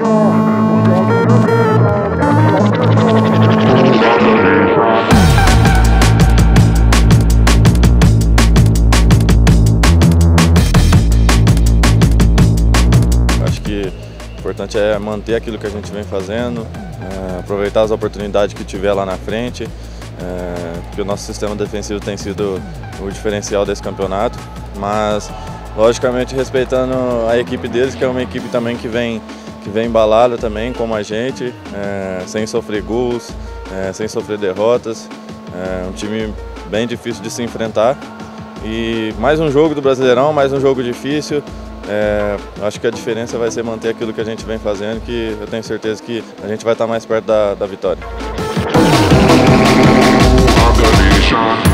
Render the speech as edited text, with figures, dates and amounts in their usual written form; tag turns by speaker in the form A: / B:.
A: O importante é manter aquilo que a gente vem fazendo, aproveitar as oportunidades que tiver lá na frente, porque o nosso sistema defensivo tem sido o diferencial desse campeonato, mas logicamente respeitando a equipe deles, que é uma equipe também que vem embalada também, como a gente, sem sofrer gols, sem sofrer derrotas, um time bem difícil de se enfrentar. E mais um jogo do Brasileirão, mais um jogo difícil. Acho que a diferença vai ser manter aquilo que a gente vem fazendo, que eu tenho certeza que a gente vai estar mais perto da vitória.